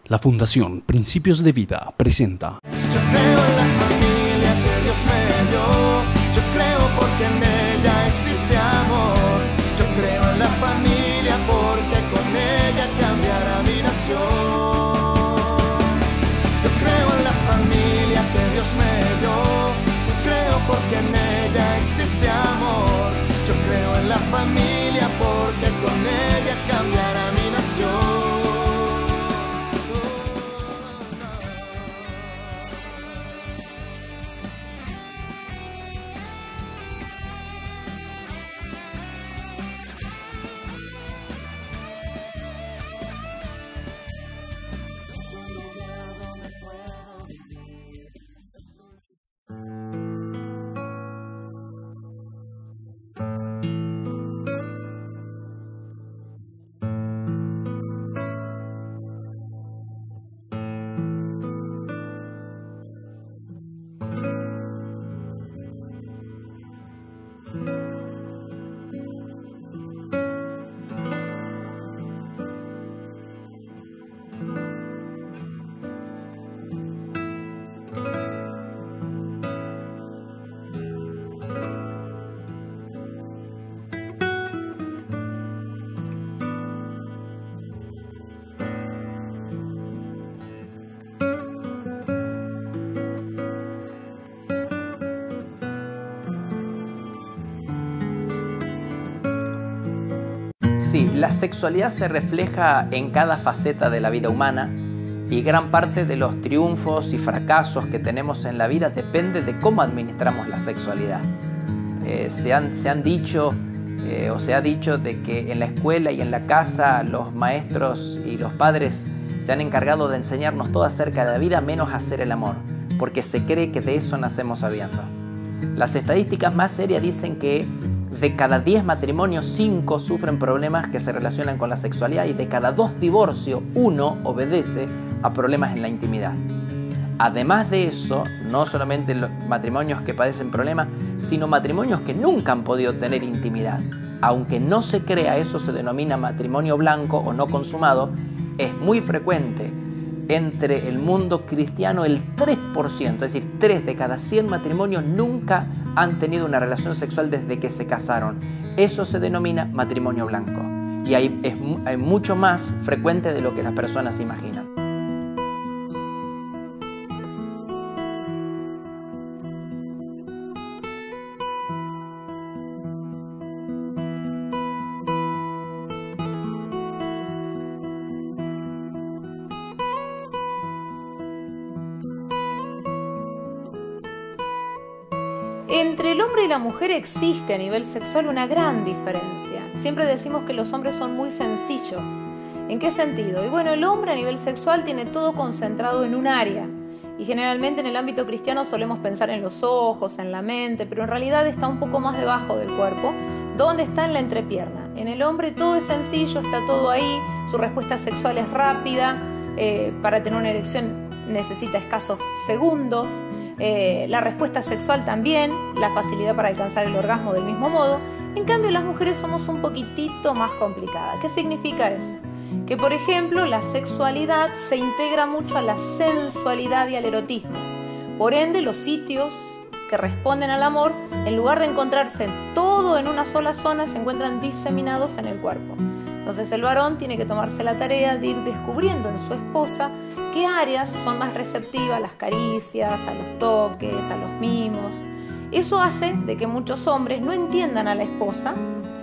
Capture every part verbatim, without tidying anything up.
La Fundación Principios de Vida presenta. Yo creo en la familia que Dios me dio. Yo creo porque en ella existe amor. Yo creo en la familia porque con ella cambiará mi nación. Yo creo en la familia que Dios me dio. Yo creo porque en ella existe amor. Yo creo en la familia porque con ella cambiará mi nación. Sí, la sexualidad se refleja en cada faceta de la vida humana y gran parte de los triunfos y fracasos que tenemos en la vida depende de cómo administramos la sexualidad. Eh, se, han, se han dicho eh, o se ha dicho de que en la escuela y en la casa los maestros y los padres se han encargado de enseñarnos todo acerca de la vida menos hacer el amor, porque se cree que de eso nacemos sabiendo. Las estadísticas más serias dicen que de cada diez matrimonios, cinco sufren problemas que se relacionan con la sexualidad y de cada dos divorcios, uno obedece a problemas en la intimidad. Además de eso, no solamente los matrimonios que padecen problemas, sino matrimonios que nunca han podido tener intimidad. Aunque no se crea, eso se denomina matrimonio blanco o no consumado, es muy frecuente. Entre el mundo cristiano el tres por ciento, es decir, tres de cada cien matrimonios nunca han tenido una relación sexual desde que se casaron. Eso se denomina matrimonio blanco y ahí es, es mucho más frecuente de lo que las personas imaginan. Entre el hombre y la mujer existe a nivel sexual una gran diferencia. Siempre decimos que los hombres son muy sencillos. ¿En qué sentido? Y bueno, el hombre a nivel sexual tiene todo concentrado en un área. Y generalmente en el ámbito cristiano solemos pensar en los ojos, en la mente, pero en realidad está un poco más debajo del cuerpo, donde está en la entrepierna. En el hombre todo es sencillo, está todo ahí, su respuesta sexual es rápida, eh, para tener una erección necesita escasos segundos. Eh, la respuesta sexual también, la facilidad para alcanzar el orgasmo del mismo modo. En cambio, las mujeres somos un poquitito más complicadas. ¿Qué significa eso? Que, por ejemplo, la sexualidad se integra mucho a la sensualidad y al erotismo. Por ende, los sitios que responden al amor, en lugar de encontrarse todo en una sola zona, se encuentran diseminados en el cuerpo. Entonces el varón tiene que tomarse la tarea de ir descubriendo en su esposa qué áreas son más receptivas a las caricias, a los toques, a los mimos. Eso hace de que muchos hombres no entiendan a la esposa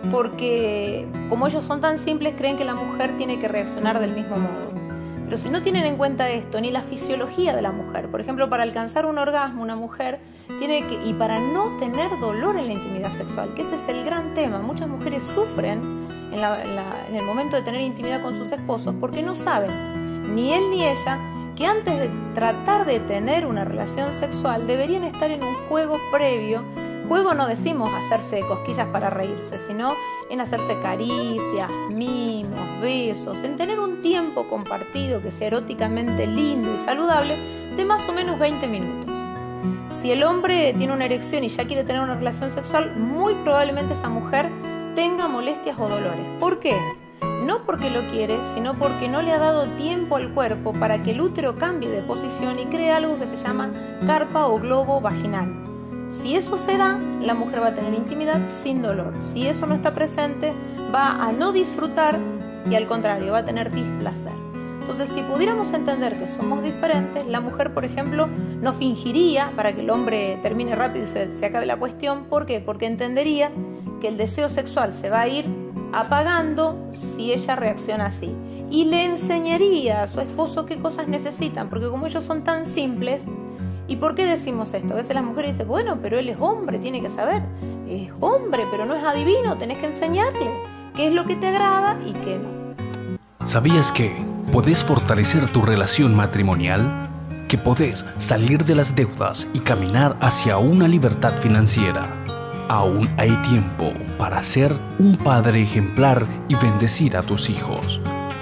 porque, como ellos son tan simples, creen que la mujer tiene que reaccionar del mismo modo. Pero si no tienen en cuenta esto, ni la fisiología de la mujer, por ejemplo, para alcanzar un orgasmo una mujer tiene que, y para no tener dolor en la intimidad sexual, que ese es el gran tema, muchas mujeres sufren En, la, en, la, en el momento de tener intimidad con sus esposos porque no saben, ni él ni ella, que antes de tratar de tener una relación sexual deberían estar en un juego previo. Juego no decimos hacerse cosquillas para reírse, sino en hacerse caricias, mimos, besos, en tener un tiempo compartido que sea eróticamente lindo y saludable de más o menos veinte minutos. Si el hombre tiene una erección y ya quiere tener una relación sexual, muy probablemente esa mujer tenga molestias o dolores. ¿Por qué? no porque lo quiere, sino porque no le ha dado tiempo al cuerpo para que el útero cambie de posición y cree algo que se llama carpa o globo vaginal. Si eso se da, la mujer va a tener intimidad sin dolor. Si eso no está presente, va a no disfrutar y al contrario, va a tener displacer. Entonces, si pudiéramos entender que somos diferentes, la mujer, por ejemplo, no fingiría para que el hombre termine rápido y se, se acabe la cuestión. ¿Por qué? Porque entendería que el deseo sexual se va a ir apagando si ella reacciona así. Y le enseñaría a su esposo qué cosas necesitan, porque como ellos son tan simples. ¿Y por qué decimos esto? A veces las mujeres dicen, bueno, pero él es hombre, tiene que saber. Es hombre, pero no es adivino, tenés que enseñarle qué es lo que te agrada y qué no. ¿Sabías que podés fortalecer tu relación matrimonial? ¿Que podés salir de las deudas y caminar hacia una libertad financiera? Aún hay tiempo para ser un padre ejemplar y bendecir a tus hijos.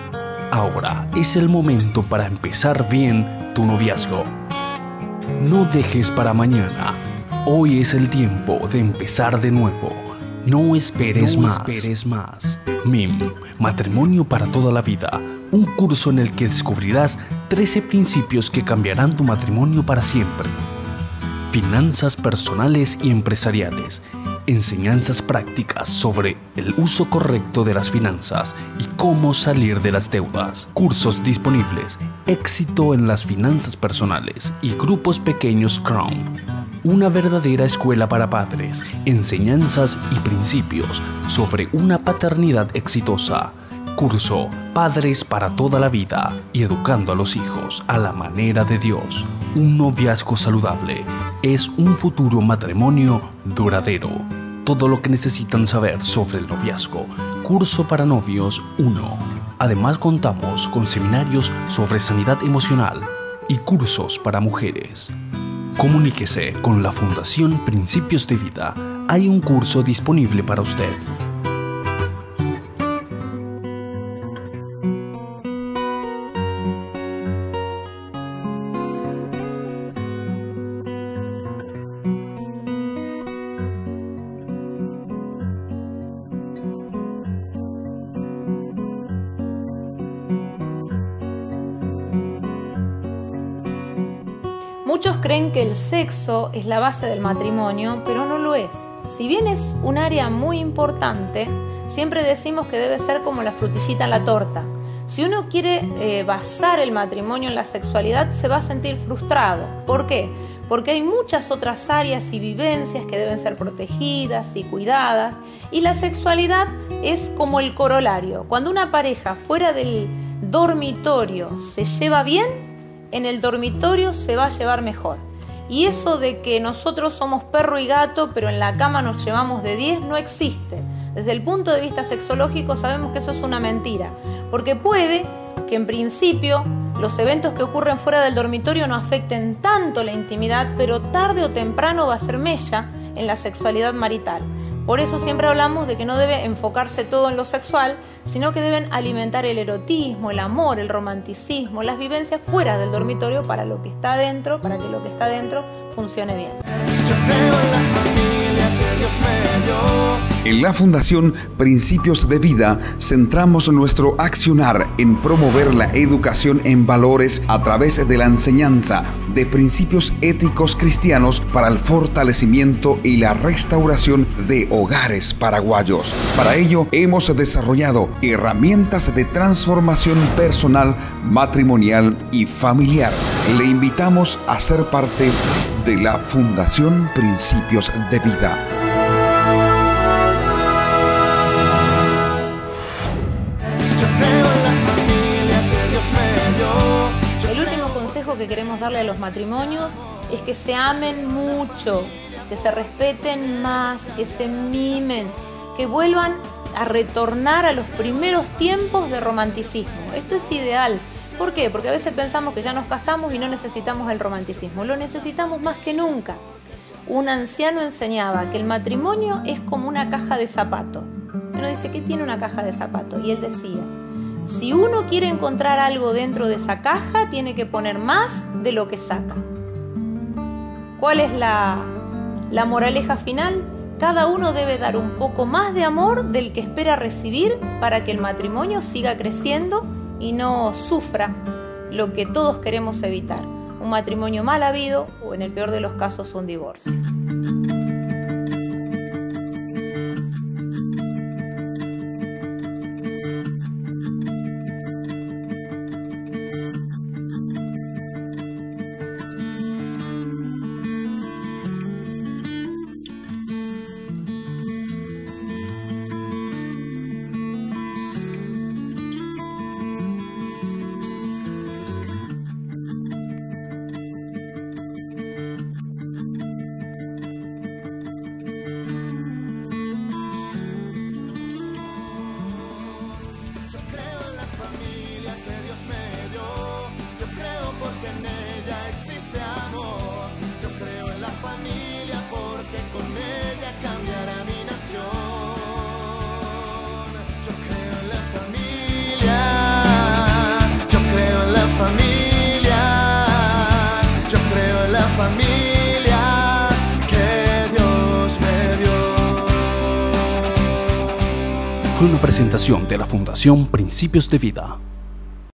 Ahora es el momento para empezar bien tu noviazgo. No dejes para mañana. Hoy es el tiempo de empezar de nuevo. No esperes, no más. esperes más. M I M, Matrimonio para toda la vida. Un curso en el que descubrirás trece principios que cambiarán tu matrimonio para siempre. Finanzas personales y empresariales. Enseñanzas prácticas sobre el uso correcto de las finanzas y cómo salir de las deudas. Cursos disponibles. Éxito en las finanzas personales y grupos pequeños Crown. Una verdadera escuela para padres. Enseñanzas y principios sobre una paternidad exitosa. Curso Padres para toda la vida y educando a los hijos a la manera de Dios. Un noviazgo saludable es un futuro matrimonio duradero. Todo lo que necesitan saber sobre el noviazgo. Curso para novios uno. Además contamos con seminarios sobre sanidad emocional y cursos para mujeres. Comuníquese con la Fundación Principios de Vida. Hay un curso disponible para usted. Muchos creen que el sexo es la base del matrimonio, pero no lo es. Si bien es un área muy importante, siempre decimos que debe ser como la frutillita en la torta. Si uno quiere eh, basar el matrimonio en la sexualidad, se va a sentir frustrado. ¿Por qué? Porque hay muchas otras áreas y vivencias que deben ser protegidas y cuidadas, y la sexualidad es como el corolario. Cuando una pareja fuera del dormitorio se lleva bien, en el dormitorio se va a llevar mejor. Y eso de que nosotros somos perro y gato, pero en la cama nos llevamos de diez, no existe. Desde el punto de vista sexológico sabemos que eso es una mentira, porque puede que en principio los eventos que ocurren fuera del dormitorio no afecten tanto la intimidad, pero tarde o temprano va a ser mella en la sexualidad marital. Por eso siempre hablamos de que no debe enfocarse todo en lo sexual, sino que deben alimentar el erotismo, el amor, el romanticismo, las vivencias fuera del dormitorio para lo que está adentro, para que lo que está adentro funcione bien. Yo creo en la familia que Dios me dio. En la Fundación Principios de Vida centramos nuestro accionar en promover la educación en valores a través de la enseñanza de principios éticos cristianos para el fortalecimiento y la restauración de hogares paraguayos. Para ello hemos desarrollado herramientas de transformación personal, matrimonial y familiar. Le invitamos a ser parte de la Fundación Principios de Vida. El último consejo que queremos darle a los matrimonios es que se amen mucho, que se respeten más, que se mimen, que vuelvan a retornar a los primeros tiempos de romanticismo. Esto es ideal. ¿Por qué? Porque a veces pensamos que ya nos casamos y no necesitamos el romanticismo. Lo necesitamos más que nunca. Un anciano enseñaba que el matrimonio es como una caja de zapatos. Uno dice, ¿qué tiene una caja de zapatos? Y él decía, si uno quiere encontrar algo dentro de esa caja, tiene que poner más de lo que saca. ¿Cuál es la, la moraleja final? Cada uno debe dar un poco más de amor del que espera recibir para que el matrimonio siga creciendo y no sufra lo que todos queremos evitar: un matrimonio mal habido o, en el peor de los casos, un divorcio. Existe amor, yo creo en la familia porque con ella cambiará mi nación. Yo creo en la familia, yo creo en la familia, yo creo en la familia que Dios me dio. Fue una presentación de la Fundación Principios de Vida.